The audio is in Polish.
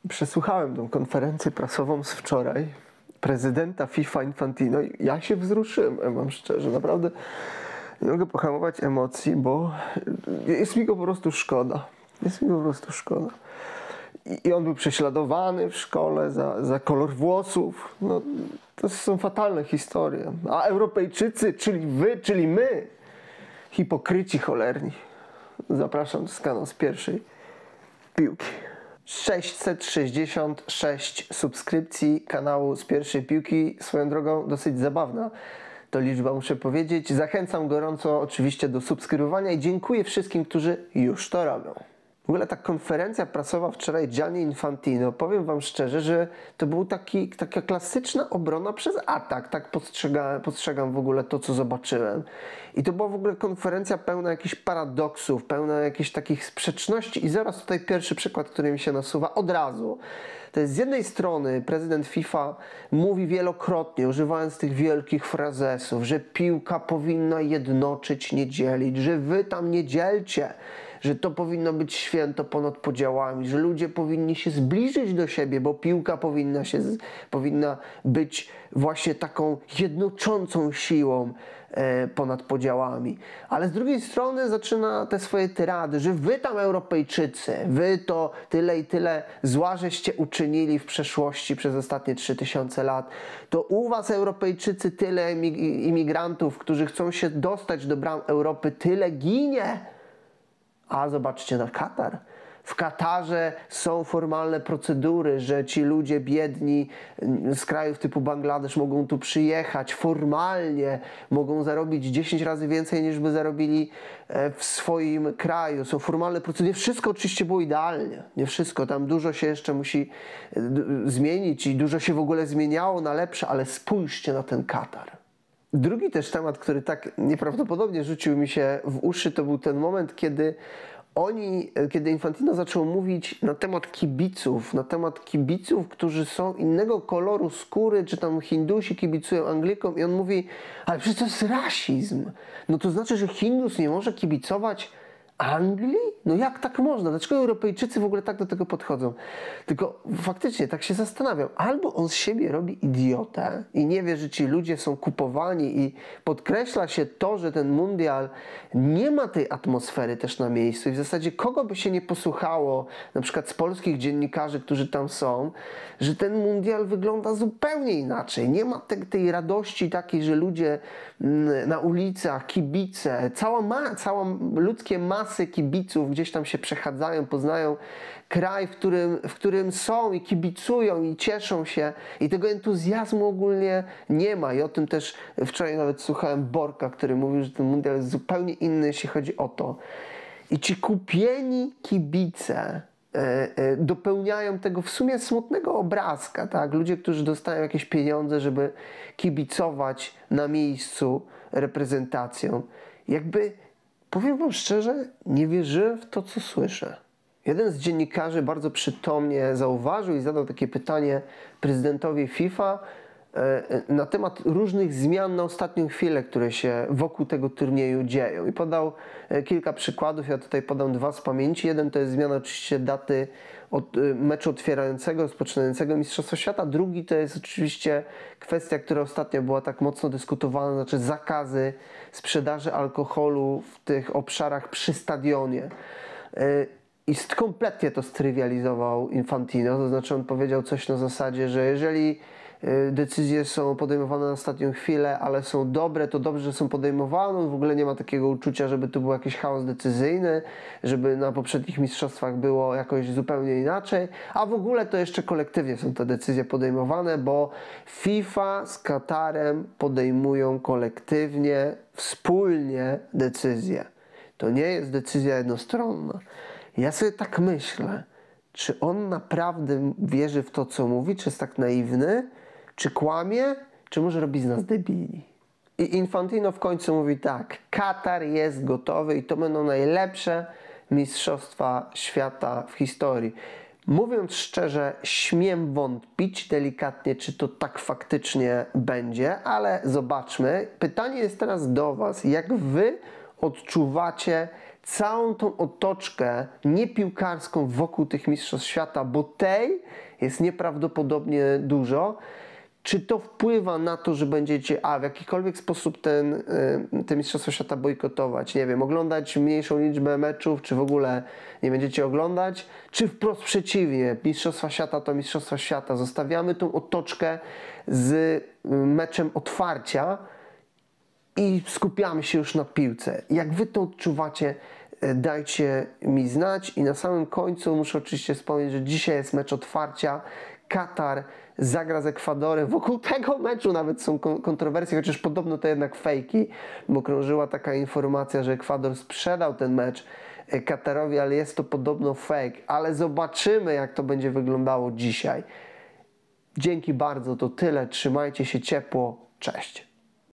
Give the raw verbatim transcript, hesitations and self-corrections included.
Przesłuchałem tą konferencję prasową z wczoraj prezydenta FIFA Infantino i ja się wzruszyłem, ja wam szczerze, naprawdę nie mogę pohamować emocji, bo jest mi go po prostu szkoda. Jest mi go po prostu szkoda. I, i on był prześladowany w szkole za, za kolor włosów. No, to są fatalne historie. A Europejczycy, czyli wy, czyli my, hipokryci cholerni. Zapraszam z kanału z pierwszej piłki. sześćset sześćdziesiąt sześć subskrypcji kanału z pierwszej piłki. Swoją drogą dosyć zabawna to liczba, muszę powiedzieć. Zachęcam gorąco oczywiście do subskrybowania i dziękuję wszystkim, którzy już to robią. W ogóle ta konferencja prasowa wczoraj Gianni Infantino, powiem wam szczerze, że to był taki, taka klasyczna obrona przez atak. Tak postrzegam, postrzegam w ogóle to, co zobaczyłem. I to była w ogóle konferencja pełna jakichś paradoksów, pełna jakichś takich sprzeczności. I zaraz tutaj pierwszy przykład, który mi się nasuwa od razu. To jest z jednej strony prezydent FIFA mówi wielokrotnie, używając tych wielkich frazesów, że piłka powinna jednoczyć, nie dzielić, że wy tam nie dzielcie, że to powinno być święto ponad podziałami, że ludzie powinni się zbliżyć do siebie, bo piłka powinna, się, powinna być właśnie taką jednoczącą siłą e, ponad podziałami. Ale z drugiej strony zaczyna te swoje tyrady, że wy tam Europejczycy, wy to tyle i tyle zła żeście uczynili w przeszłości przez ostatnie trzy tysiące lat. To u was Europejczycy tyle imigrantów, którzy chcą się dostać do bram Europy, tyle ginie. A zobaczcie na Katar. W Katarze są formalne procedury, że ci ludzie biedni z krajów typu Bangladesz mogą tu przyjechać formalnie, mogą zarobić dziesięć razy więcej niż by zarobili w swoim kraju. Są formalne procedury. Nie wszystko oczywiście było idealnie. Nie wszystko. Tam dużo się jeszcze musi zmienić i dużo się w ogóle zmieniało na lepsze, ale spójrzcie na ten Katar. Drugi też temat, który tak nieprawdopodobnie rzucił mi się w uszy, to był ten moment, kiedy oni, kiedy Infantino zaczął mówić na temat kibiców, na temat kibiców, którzy są innego koloru skóry, czy tam Hindusi kibicują Anglikom i on mówi, ale przecież to jest rasizm. No to znaczy, że Hindus nie może kibicować Anglii? No jak tak można? Dlaczego Europejczycy w ogóle tak do tego podchodzą? Tylko faktycznie tak się zastanawiam. Albo on z siebie robi idiotę i nie wie, że ci ludzie są kupowani i podkreśla się to, że ten mundial nie ma tej atmosfery też na miejscu i w zasadzie kogo by się nie posłuchało, na przykład z polskich dziennikarzy, którzy tam są, że ten mundial wygląda zupełnie inaczej. Nie ma te, tej radości takiej, że ludzie na ulicach, kibice, cała, ma, cała ludzkie masy kibiców gdzieś tam się przechadzają, poznają kraj, w którym, w którym są i kibicują i cieszą się i tego entuzjazmu ogólnie nie ma i o tym też wczoraj nawet słuchałem Borka, który mówił, że ten mundial jest zupełnie inny, jeśli chodzi o to. I ci kupieni kibice dopełniają tego w sumie smutnego obrazka, tak? Ludzie, którzy dostają jakieś pieniądze, żeby kibicować na miejscu reprezentacją. Jakby, powiem wam szczerze, nie wierzyłem w to, co słyszę. Jeden z dziennikarzy bardzo przytomnie zauważył i zadał takie pytanie prezydentowi FIFA na temat różnych zmian na ostatnią chwilę, które się wokół tego turnieju dzieją. I podał kilka przykładów, ja tutaj podam dwa z pamięci. Jeden to jest zmiana oczywiście daty od meczu otwierającego, rozpoczynającego Mistrzostwa Świata. Drugi to jest oczywiście kwestia, która ostatnio była tak mocno dyskutowana, znaczy zakazy sprzedaży alkoholu w tych obszarach przy stadionie. I kompletnie to strywializował Infantino, to znaczy on powiedział coś na zasadzie, że jeżeli decyzje są podejmowane na ostatnią chwilę, ale są dobre, to dobrze, że są podejmowane. On w ogóle nie ma takiego uczucia, żeby tu był jakiś chaos decyzyjny, żeby na poprzednich mistrzostwach było jakoś zupełnie inaczej, a w ogóle to jeszcze kolektywnie są te decyzje podejmowane, bo FIFA z Katarem podejmują kolektywnie, wspólnie decyzje. To nie jest decyzja jednostronna. Ja sobie tak myślę, czy on naprawdę wierzy w to, co mówi, czy jest tak naiwny, czy kłamie, czy może robi z nas debili. I Infantino w końcu mówi tak, Katar jest gotowy i to będą najlepsze mistrzostwa świata w historii. Mówiąc szczerze, śmiem wątpić delikatnie, czy to tak faktycznie będzie, ale zobaczmy. Pytanie jest teraz do was, jak wy odczuwacie całą tą otoczkę niepiłkarską wokół tych mistrzostw świata, bo tej jest nieprawdopodobnie dużo. Czy to wpływa na to, że będziecie a w jakikolwiek sposób ten, te mistrzostwa świata bojkotować? Nie wiem, oglądać mniejszą liczbę meczów, czy w ogóle nie będziecie oglądać? Czy wprost przeciwnie, mistrzostwa świata to mistrzostwa świata. Zostawiamy tą otoczkę z meczem otwarcia i skupiamy się już na piłce. Jak wy to odczuwacie, dajcie mi znać. I na samym końcu muszę oczywiście wspomnieć, że dzisiaj jest mecz otwarcia. Katar zagra z Ekwadorem. Wokół tego meczu nawet są kontrowersje, chociaż podobno to jednak fejki, bo krążyła taka informacja, że Ekwador sprzedał ten mecz Katarowi, ale jest to podobno fake. Ale zobaczymy, jak to będzie wyglądało dzisiaj. Dzięki bardzo, to tyle. Trzymajcie się ciepło. Cześć.